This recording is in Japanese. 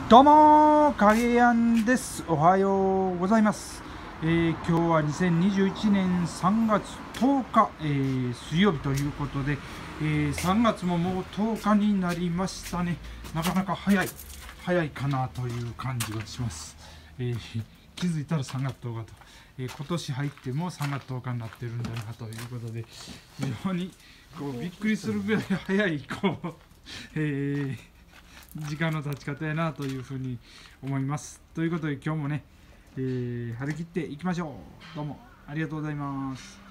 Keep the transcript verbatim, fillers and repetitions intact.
どうも影やんです。おはようございます。えー、今日はにせんにじゅういちねんさんがつとおか、えー、水曜日ということで、えー、さんがつももうとおかになりましたね。なかなか早い早いかなという感じがします。えー、気づいたらさんがつとおかと、えー、今年入ってもさんがつとおかになってるんだなということで、非常にこうびっくりするぐらい早いこう、えー時間の経ち方やなというふうに思います。ということで今日もね、えー張り切っていきましょう。どうもありがとうございます。